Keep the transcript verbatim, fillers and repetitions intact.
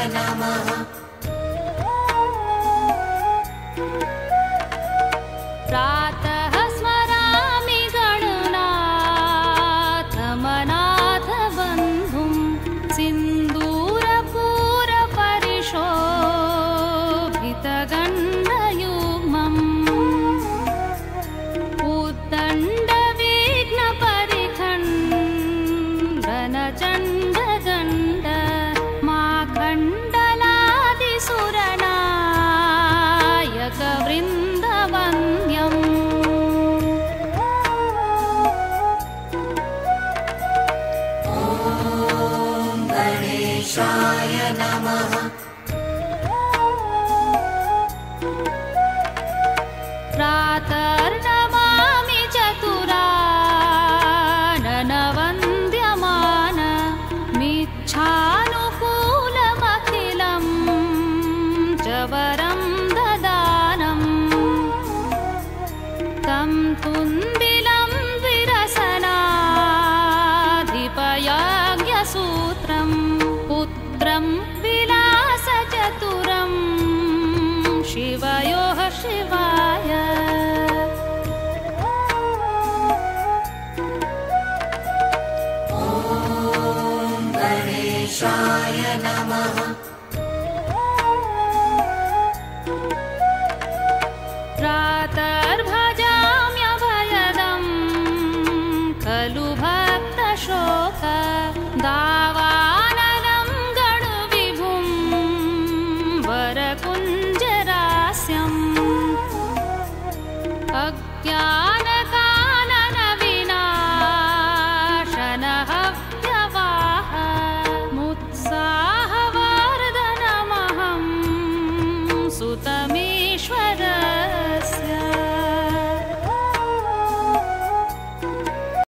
नमः। प्रातः स्मरामि गणनाथमनाथ बन्धुं सिन्दूरपूरपरिशोभितगण्डयुग्मम् उद्दण्डविघ्नपरिखण्डनचण्डगण्ड माखण्डलादिसुरनायकवृन्दवन्द्यम्। ॐ गणेशाय नमः। प्रातर्नमामि चतुराननवन्द्यमान मिच्छानुकूलमखिलं च वरं ददानम्। तं तुन्दिलं विरसनाधिपयज्ञसूत्रं पुत्रं विलासचतुरं शिवयोः शिवाय। ॐ गणेशाय नमः। प्रातर्भजाम्यभयदं खलु भक्तशोक दावानलं गणविभुं वरकुञ्जरास्यम्। अज्ञानकाननविनाशनहव्यवाह मुत्साहवर्धनमहं सुत